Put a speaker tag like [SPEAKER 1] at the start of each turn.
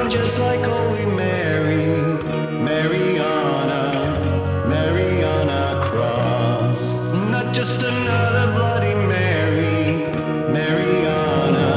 [SPEAKER 1] just like Holy Mary, Mariana, Mariana Cross. Not just another